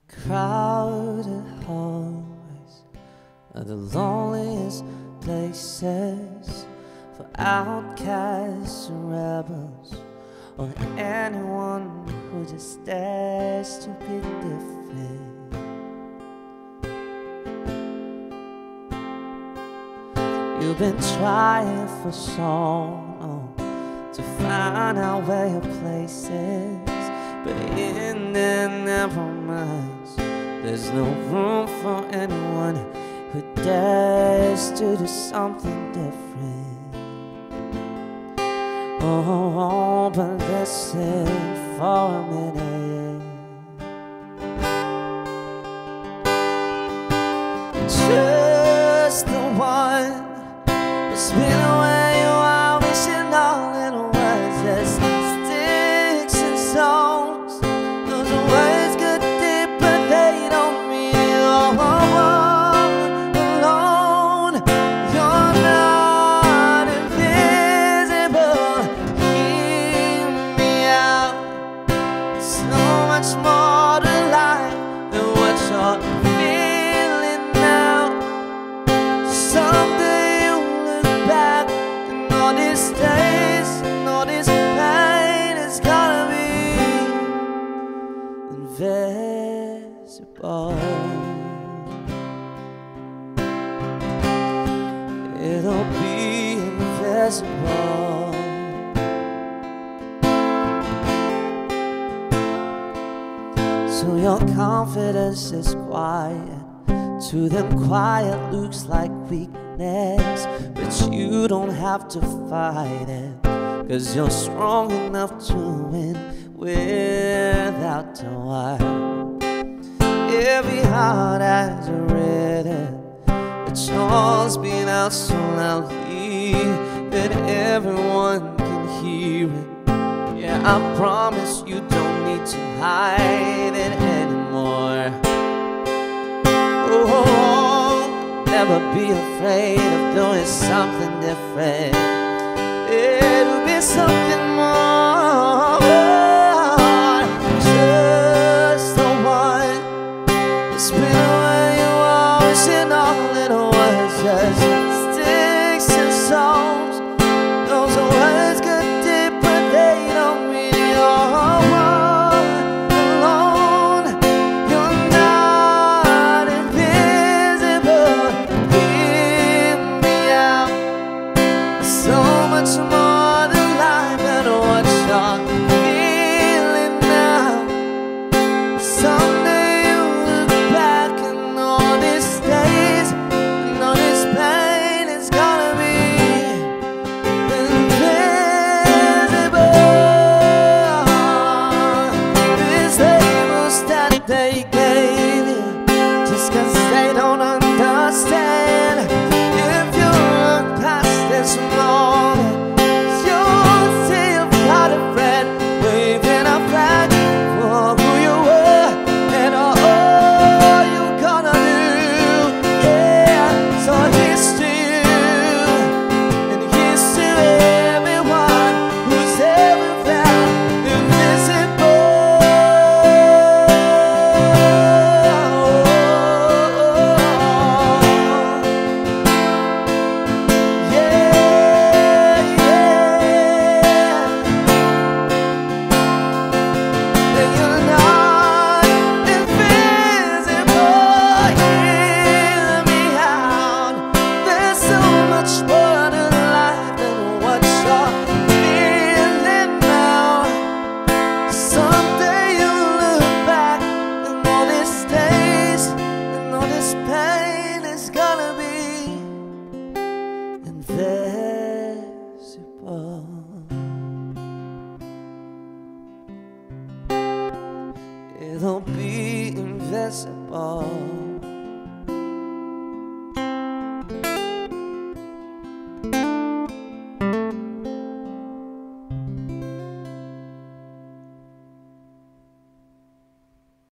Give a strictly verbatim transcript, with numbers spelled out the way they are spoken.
Crowded hallways are the loneliest places for outcasts and rebels, or anyone who just dares to be different. You've been trying for so long to find out where your place is, but in their narrow minds, there's no room for anyone who dares to do something different. Oh, but listen for a minute. Just the one who's been away a while, wishing all little words as sticks and stones. Those words go deep, but they don't mean you all alone. You're not invisible. Hear me out. So much more to life than what you're feeling now. Someday you'll look back and all these days and all this pain is gonna be invisible. It'll be invisible. So your confidence is quiet. To them quiet looks like weakness, but you don't have to fight it, 'cause you're strong enough to win without the wire. Every heart has a rhythm, the songs being out so loudly that everyone can hear it. Yeah, I promise you don't need to hide it anymore. Oh, never be afraid of doing something different. It'll be something more. Just the one that's been where you are, wishing all little words just sticks and stones. Those words go deep, but they don't mean you're alone. You're not invisible. Hear me out. So much more than life than what you're feeling now. Someday you'll look back and all these days and all this pain is gonna be invisible. These labels that they gave you just 'cause they don't understand. If you look past this moment, you'll see you've got a friend waving a flag for who you were and all you're gonna do. Yeah, so here's to you, and here's to everyone who's ever felt invisible. Yeah, yeah. That you're not invisible. Hear me out. There's so much more to life than what you're feeling now. Someday you'll look back and all these days and all this pain is gonna be invisible. It'll be invisible.